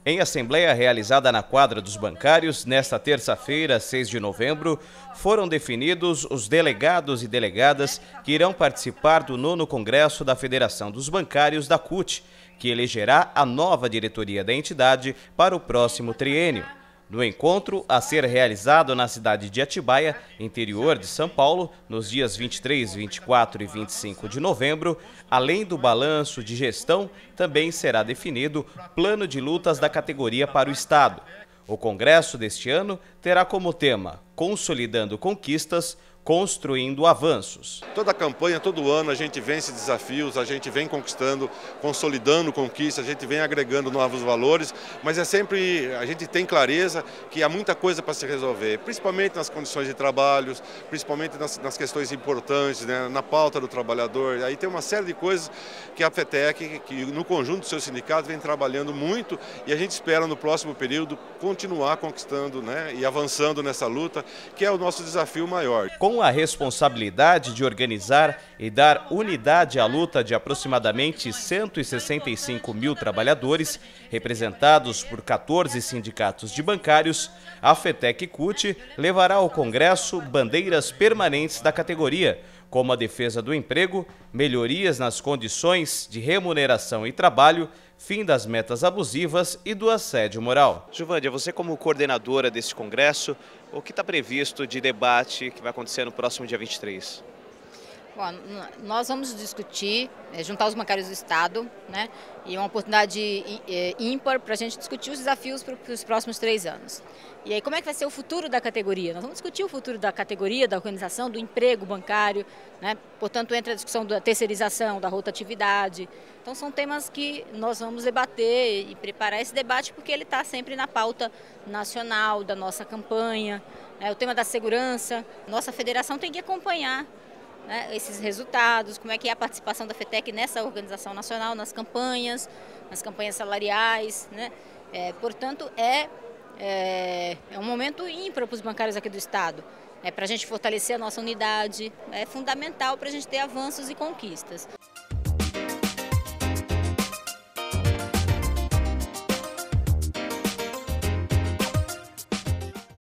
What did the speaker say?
Em assembleia realizada na quadra dos bancários, nesta terça-feira, 6 de novembro, foram definidos os delegados e delegadas que irão participar do 9º Congresso da Federação dos Bancários da CUT, que elegerá a nova diretoria da entidade para o próximo triênio. No encontro, a ser realizado na cidade de Atibaia, interior de São Paulo, nos dias 23, 24 e 25 de novembro, além do balanço de gestão, também será definido plano de lutas da categoria para o Estado. O congresso deste ano terá como tema Consolidando Conquistas, Construindo Avanços. Toda a campanha, todo ano, a gente vence desafios, a gente vem conquistando, consolidando conquistas, a gente vem agregando novos valores, mas é sempre, a gente tem clareza que há muita coisa para se resolver, principalmente nas condições de trabalho, principalmente nas questões importantes, né, na pauta do trabalhador. Aí tem uma série de coisas que a FETEC, que no conjunto dos seus sindicatos, vem trabalhando muito e a gente espera no próximo período continuar conquistando, né, e avançando nessa luta, que é o nosso desafio maior. Com a responsabilidade de organizar e dar unidade à luta de aproximadamente 165 mil trabalhadores, representados por 14 sindicatos de bancários, a FETEC-CUT levará ao Congresso bandeiras permanentes da categoria, como a defesa do emprego, melhorias nas condições de remuneração e trabalho, fim das metas abusivas e do assédio moral. Gilvândia, você como coordenadora desse congresso, o que está previsto de debate que vai acontecer no próximo dia 23? Bom, nós vamos discutir, juntar os bancários do Estado, né, e uma oportunidade ímpar para a gente discutir os desafios para os próximos 3 anos. E aí, como é que vai ser o futuro da categoria? Nós vamos discutir o futuro da categoria, da organização, do emprego bancário, né? Portanto, entra a discussão da terceirização, da rotatividade. Então, são temas que nós vamos debater e preparar esse debate porque ele está sempre na pauta nacional da nossa campanha, né? O tema da segurança, nossa federação tem que acompanhar, né, esses resultados, como é que é a participação da FETEC nessa organização nacional, nas campanhas salariais, né? Portanto, é um momento ímpar para os bancários aqui do Estado. Para a gente fortalecer a nossa unidade, é fundamental para a gente ter avanços e conquistas.